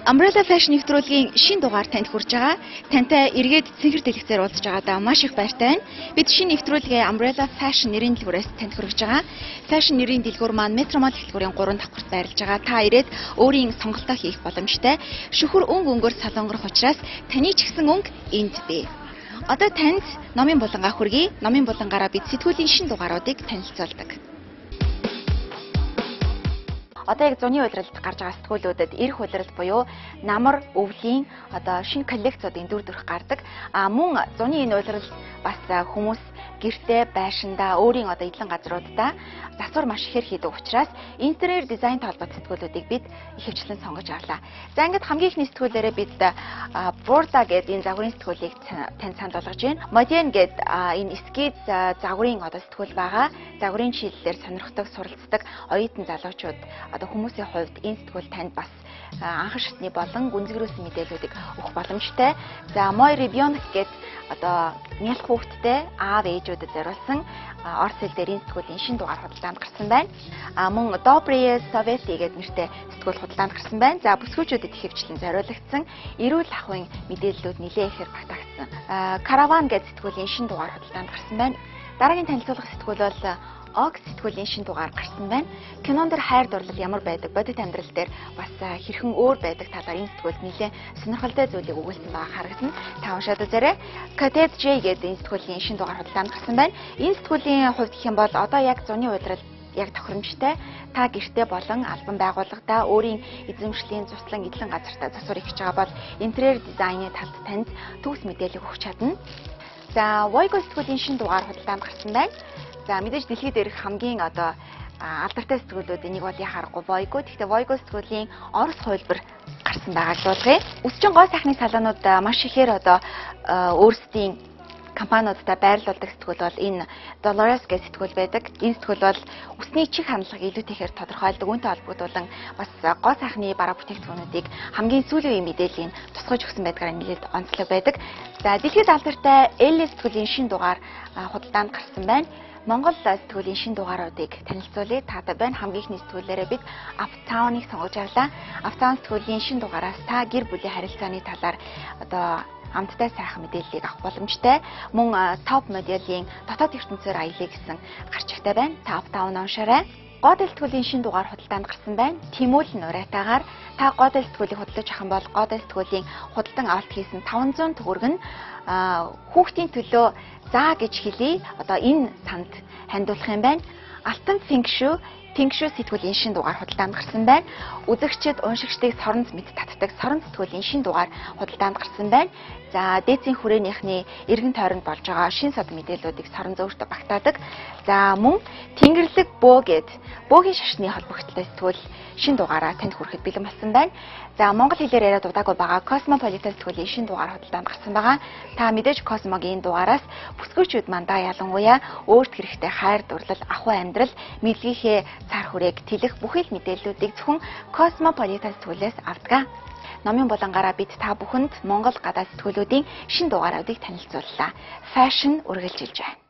Umbrella Fashion нэвтрүүлгийн шинэ дугаар танд хүрж байгаа. Тантай эргээд цэнхэр дэлгэцээр уулзж байгаадаа маш их баяртай байна. Бид шинэ нэвтрүүлгээ Umbrella Fashion нэрийн дэлгүүрээс танд хүргэж байгаа. Fashion нэрийн дэлгүүр маань Метромол дэлгүүрийн 3 давхурт байрлаж байгаа. Та ирээд өөрийн сонголтоо хийх боломжтой. Шүхэр өнгөөр солонгорох учраас таны ч гэсэн өнгө энд бий. Одоо танд номын булангаа хүргэе. Номын булангаараа бид сэтгүүлийн шинэ дугааруудыг танилцуулдаг. Одоо яг зуны удиралд гарч байгаа сэтгүүлүүдэд эрх удирал буюу намар, өвлийн одоо шинэ коллекцуудын дүр төрх гардаг. Мөн зуны энэ удирал бас хүмүүс гэртээ, байшиндаа, өөрийн одоо эдлэн газруудаа засвар маш ихээр хийдэг учраас интерьер дизайнтай холбоотой сэтгүүлүүдийг бид ихэвчлэн сонгож авлаа. За ингээд хамгийн ихний сэтгүүлээрээ бид Burda гэдэг энэ загварын сэтгүүлийг танд санал болгож байна. Modern гэдэг энэ эскиз загварын одоо сэтгүүл байгаа. Загварын шийдлэлээр сонирхдаг, суралцдаг оюутан залуучууд одоо хүмүүсийн хувьд энэ сэтгүүл танд бас анхан шатны болон гүнзгийрүүлсэн мэдээллүүдийг өгөх боломжтой. За Moi Review гэдэг одоо нялх хүүхдтэй аав ээжүүдэд зориулсан орос хэл дээр энэ сэтгүүлийн шинэ дугаар худалдаанд гарсан байна. Мөн Добрые Совети гэдэг нэртэй сэтгүүл худалдаанд гарсан байна. За бүсгүйчүүдэд ихэвчлэн зориулагдсан эрүүл ахуйн мэдээллүүд нэлээд ихээр багтаагдсан. Караван гэдэг сэтгүүлийн шинэ дугаар худалдаанд гарсан байна. Дараагийн танилцуулах сэтгүүл бол Og сэтгүүлийн шинэ дугаар гарсан байна. Кинон дээр хайр дурлал ямар байдаг, бодит амьдрал дээр бас хэрхэн өөр байдаг талаар энэ сэтгүүлд нэлээд сонирхолтой зүйлийг өгүүлсэн байгаа харагдана. Та уншаад үзээрэй. Cadet J гэдэг энэ сэтгүүлийн шинэ дугаар худалдаанд гарсан байна. Энэ сэтгүүлийн хувьд гэх юм бол одоо яг зуны удирал яг тохиромжтой. Та гэртээ болон албан байгууллагада өөрийн эзэмшлийн цуслан эдлэн газартаа засвар хийж байгаа бол интерьер дизайны талд танд төгс мэдээлэл өгөх чадна. За Voigo сэтгүүлийн шинэ дугаар худалдаанд гарсан байна. За мэдээж дэлхийд дээрх хамгийн одоо алдартай сэтгүүлүүдийн нэг бол яхахгүй Voigo. Гэхдээ Voigo сэтгүүлийн Орос хувилбар гарсан байгааг дуулгая. Өсчин гоо сайхны салонууд маш ихээр одоо өөрсдийн компаниудтай байрлуулдаг сэтгүүл бол энэ Dolores гэх сэтгүүл байдаг. Энэ сэтгүүл бол үсний чих хандлага илүүтэйгээр тодорхойлдог. Үүнтэй холбогдуулан бас гоо сайхны бараа бүтээгдэхүүнүүдийг хамгийн сүүлийн үеийн мэдээллийг тусгаж өгсөн байдгаараа нэлээд онцлог байдаг. За дэлхийд алдартай Elle сэтгүүлийн шинэ дугаар худалдаанд гарсан байна. Монгол сэтгүүлийн шинэ дугааруудыг танилцуулъя. Таатай байна. Хамгийн ихний сэтгүүлээрээ бид Uptown-ыг сонгож авлаа. Uptown сэтгүүлийн шинэ дугаараас та гэр бүлийн харилцааны талаар одоо хамтдаа сайхан мэдээллийг авах боломжтой. Мөн топ моделийн дотоод ертөнцөөр аялыг гэсэн гарчигтай байна. Та Uptown уншаарай. Годел сэтгүүлийн шинэ дугаар худалдаанд гарсан байна. Тэмүүлэн нуурайтаагаар та Годел сэтгүүлийг худалдаж авах юм бол Годел сэтгүүлийн худалдан авалт хийсэн 500 төгрөг нь хүүхдийн төлөө заа гэж хэлье. Одоо энэ санд хандуулах юм байна. Алтан Фингшу сэтгүүлийн шинэ дугаар худалдаанд гарсан байна. Үзэгчид, уншигчдыг соронз мэд татдаг соронз сэтгүүлийн шинэ дугаар худалдаанд гарсан байна. За дээдсийн хүрээнийхний эргэн тойронд болж байгаа шинэ сод мэдээллүүдийг сорон зөөртө багтаадаг. За мөн Тэнгэрлэг бөөгийн шашны холбогдлолтой сэтгүүл шинэ дугаараа танд хүрэхэд бэлэн болсон байна. За монгол хэлээр яриад удаагүй байгаа Cosmopolitan сэтгүүлийн шинэ дугаар худалдаанд гарсан байгаа. Та мэдээж Cosmo-гийн дугаараас бүсгүйчүүд мандаа ялангуяа өөрт хэрэгтэй хайр дурлал, ахуй амьдрал, мэдлэгийнхээ цар хүрээг тэлэх бүхэл мэдээллүүдийг зөвхөн Cosmopolitan сэтгүүлээс авдаг. Номын булангаараа бид та бүхэнд Монгол гадаад сэтгүүлүүдийн шинэ дугааруудыг танилцууллаа. Fashion үргэлжилж байна.